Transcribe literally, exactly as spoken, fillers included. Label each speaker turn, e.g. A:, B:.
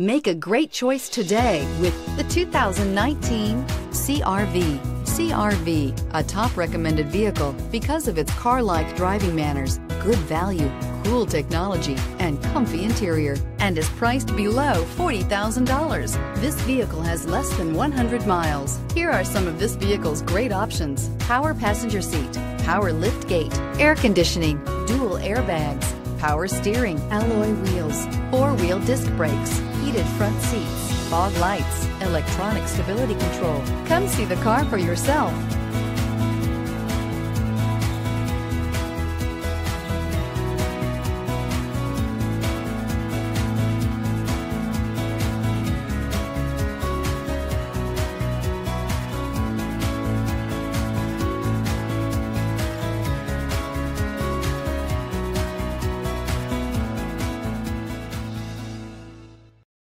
A: Make a great choice today with the two thousand nineteen C R V. C R V, a top recommended vehicle because of its car-like driving manners, good value, cool technology, and comfy interior, and is priced below forty thousand dollars. This vehicle has less than one hundred miles. Here are some of this vehicle's great options: power passenger seat, power lift gate, air conditioning, dual airbags, power steering, alloy wheels, four-wheel disc brakes, heated front seats, fog lights, electronic stability control. Come see the car for yourself.